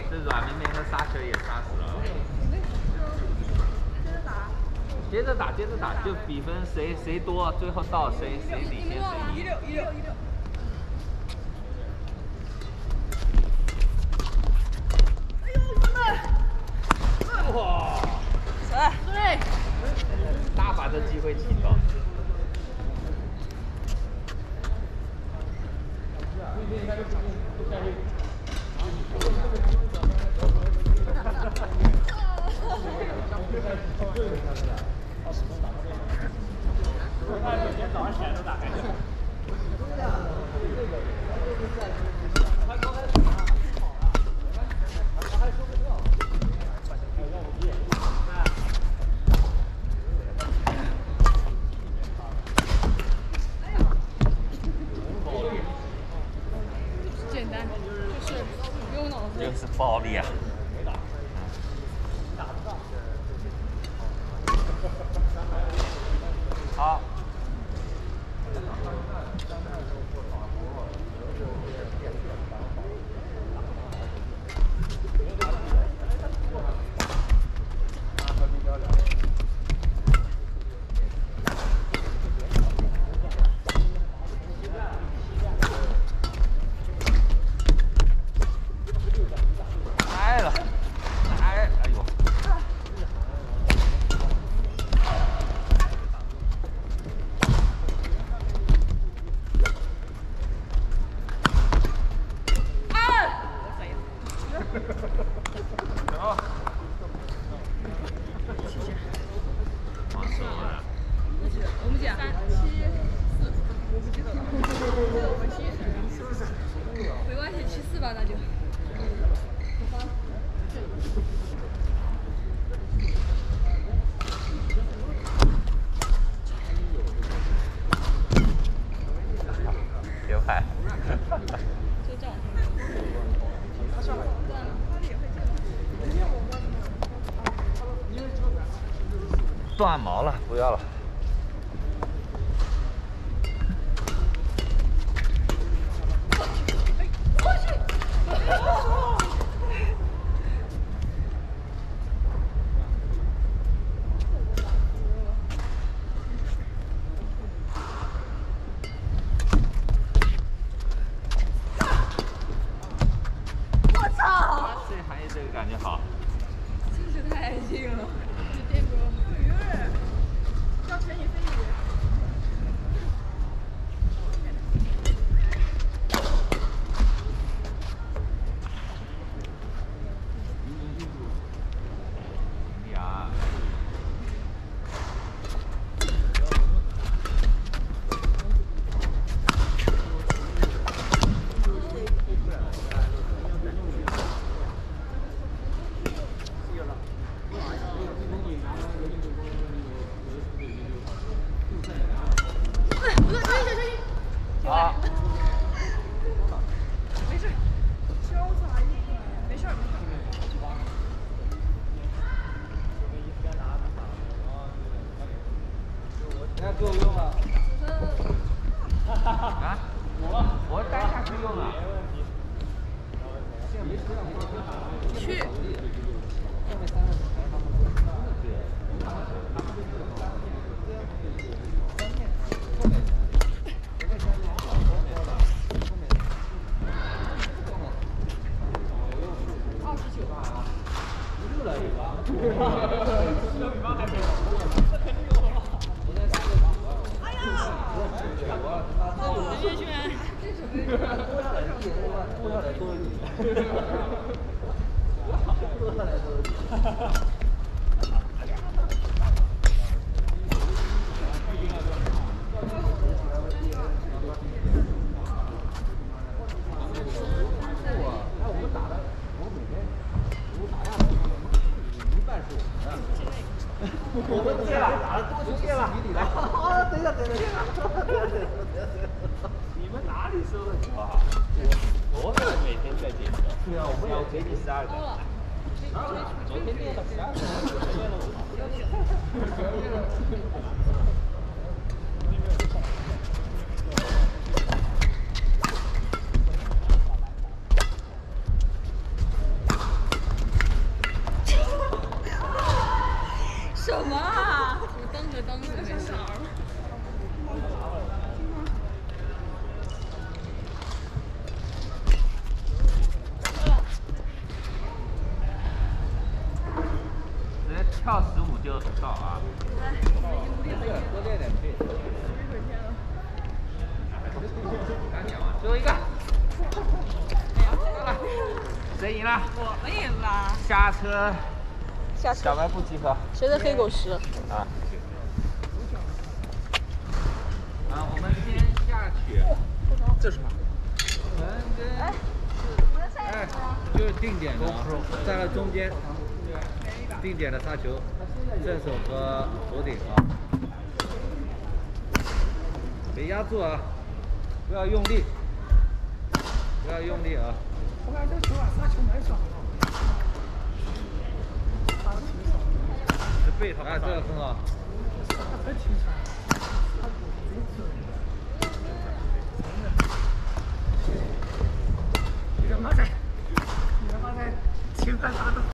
这软绵绵和沙球也杀死了。接着打，接着打，就比分谁多，最后到谁领先谁赢。 16。哎呦，真的！ 哇！ 对。 大把的机会启动。每天早上起来都打开。 简单，就是不用脑子。 就是暴力啊！好。 我们讲3、7、4，我不记得了。我们7，没关系，7、4吧，那就。 刘海。 就这样。 断毛了，不要了。 我操！ 这还有这个感觉好。 真是太近了，这电波。要乘以飞鱼。 好。 没事，潇洒一点，没事。 那够用了。啊？我带下去用了。 去。 我们接了，打了多久接了？啊，等一下。你们哪里收的球啊？我们每天在接球。对啊，我们有给你12个。昨天练了12个，昨天练了5个。 跳15就到啊。 多练点腿。 最后一个。谁赢了？ 我们赢了。 下车。 下车。 小卖部集合。 谁的黑狗食？ 啊。我们先下去。这是什么？ 哎，就是定点的，站在中间，定点的杀球，正手和头顶啊，别压住啊，不要用力，不要用力啊。 我感觉这球啊，杀球蛮爽的。 这背他妈，这个很好。 很清爽。你他妈在，情感啥都。